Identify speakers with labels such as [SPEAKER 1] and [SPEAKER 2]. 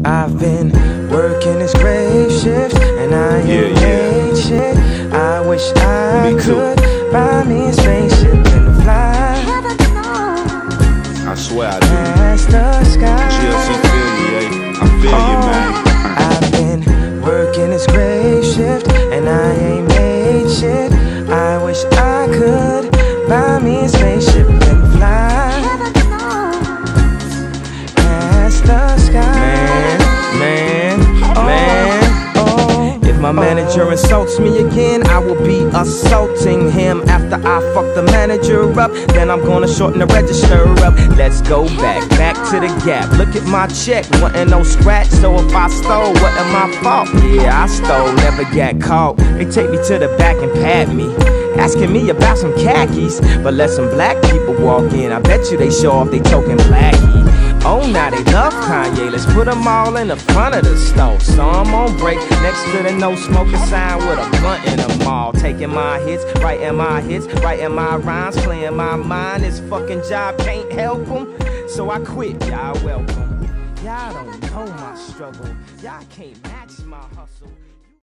[SPEAKER 1] I've been working this grave shift, and I ain't made shit. I wish I could buy me a spaceship and fly.
[SPEAKER 2] I swear I do.
[SPEAKER 1] Past the sky.
[SPEAKER 2] GLC Philly, I feel you, man.
[SPEAKER 1] I've been working this grave shift, and I ain't made shit. I wish I could buy me a spaceship and fly past the sky. Man, oh. If my manager insults me again, I will be assaulting him. After I fuck the manager up, then I'm gonna shorten the register up. Let's go back to the Gap. Look at my check, wasn't no scratch. So if I stole, wasn't my fault. Yeah, I stole, never got caught. They take me to the back and pat me, asking me about some khakis. But let some black people walk in, I bet you they show off they token blackie. Oh, now they love Kanye, let's put them all in the front of the store. So I'm on break next to the no smoking sign with a blunt in the mall. Taking my hits, writing my rhymes, playing my mind. This fucking job can't help them, so I quit, y'all welcome. Y'all don't know my struggle, y'all can't match my hustle.